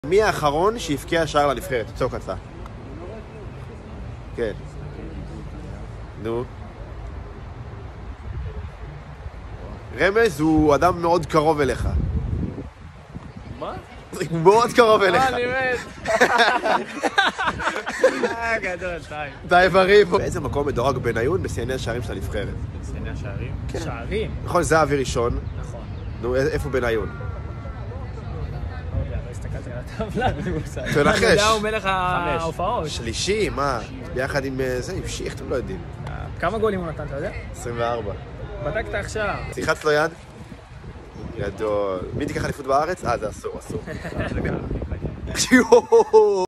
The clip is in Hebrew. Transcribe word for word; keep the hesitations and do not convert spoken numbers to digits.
מי האחרון שהפקיע שער לנבחרת? צוק אתה. כן. נו. רמז הוא אדם מאוד קרוב אליך. מה? הוא מאוד קרוב אליך. אה, אני מת. אה, גדול, טייב. טייב הריב. באיזה מקום מדורג בניון בשיאני השערים של הנבחרת? בשיאני השערים? כן. שערים? נכון, זה אבי ראשון. נכון. נו, איפה בניון? לא יודע, לא הסתכלתי על הטבלה. תנחש. אני יודע, הוא מלך ההופעות. שלישי, מה? ביחד עם זה, עם שיח, אתם לא יודעים. כמה גולים הוא נתן, אתה יודע? עשרים וארבע. בדקת עכשיו. שיחץ לו יד? גדול. מי תיקח אליפות בארץ? אה, זה אסור, אסור.